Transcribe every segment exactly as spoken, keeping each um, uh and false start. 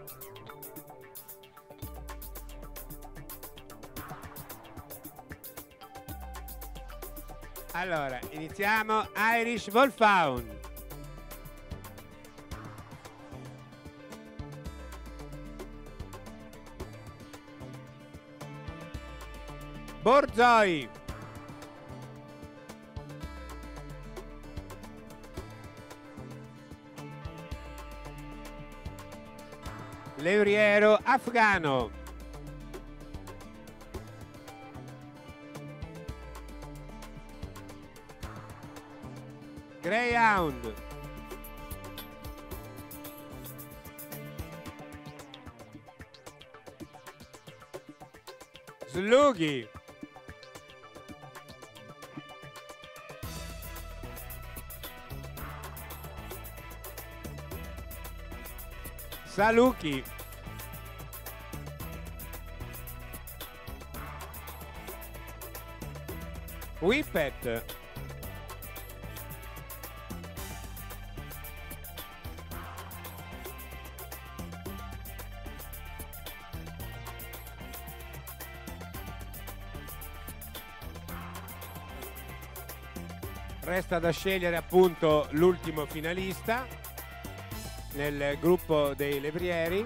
Allora, iniziamo Irish Wolfhound. Borzoi. Levriero afgano. Greyhound. Slughi. Saluki. Whippet. Resta da scegliere appunto l'ultimo finalista nel gruppo dei levrieri.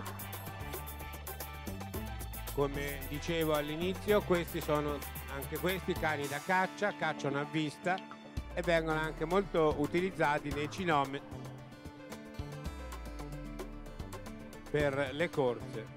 Come dicevo all'inizio, questi sono anche questi cani da caccia, cacciano a vista e vengono anche molto utilizzati nei cinomi per le corse.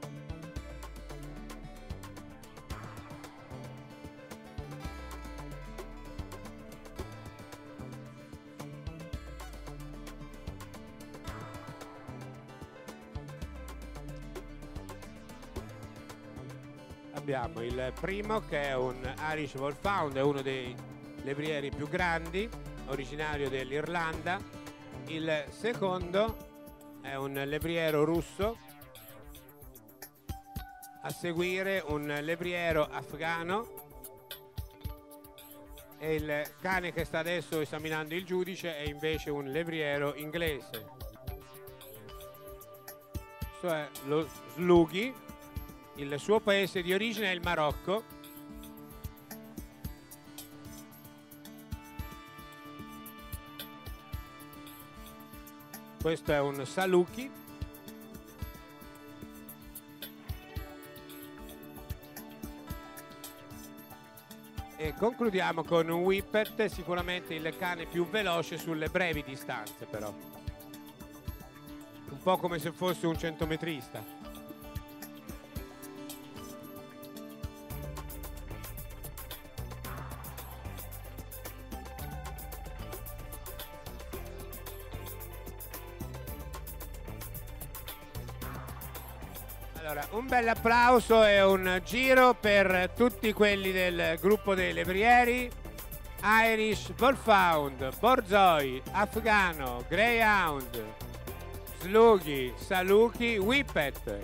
Abbiamo il primo che è un Irish Wolfhound, è uno dei levrieri più grandi, originario dell'Irlanda. Il secondo è un levriero russo, a seguire un levriero afgano e il cane che sta adesso esaminando il giudice è invece un levriero inglese. Questo è lo Slughi. Il suo paese di origine è il Marocco. Questo è un Saluki. E concludiamo con un Whippet, sicuramente il cane più veloce sulle brevi distanze, però. Un po' come se fosse un centometrista. Allora, un bel applauso e un giro per tutti quelli del gruppo dei levrieri. Irish Wolfhound, Borzoi, Afgano, Greyhound, Slughi, Saluki, Whippet.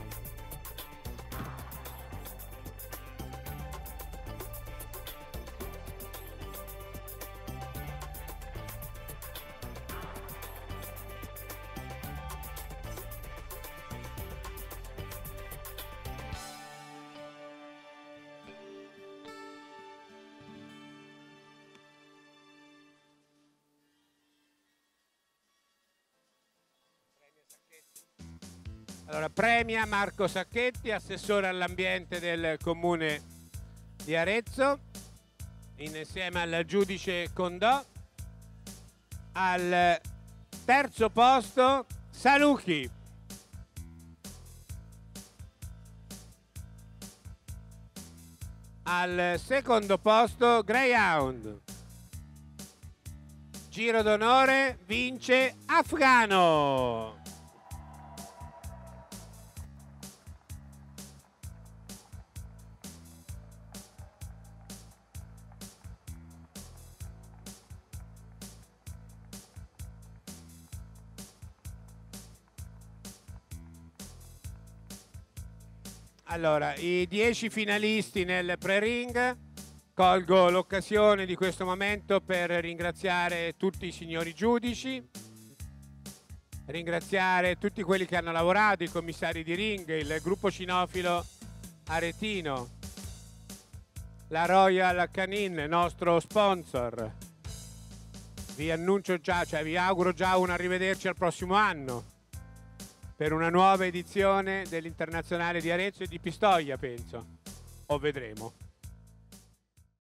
Allora, premia Marco Sacchetti, assessore all'ambiente del comune di Arezzo, insieme al giudice Condò. Al terzo posto Saluki. Al secondo posto Greyhound. Giro d'onore vince Afgano. Allora, i dieci finalisti nel pre-ring. Colgo l'occasione di questo momento per ringraziare tutti i signori giudici, ringraziare tutti quelli che hanno lavorato, i commissari di ring, il gruppo cinofilo aretino, la Royal Canin, nostro sponsor. Vi annuncio già, cioè vi auguro già un arrivederci al prossimo anno per una nuova edizione dell'Internazionale di Arezzo e di Pistoia, penso, o vedremo.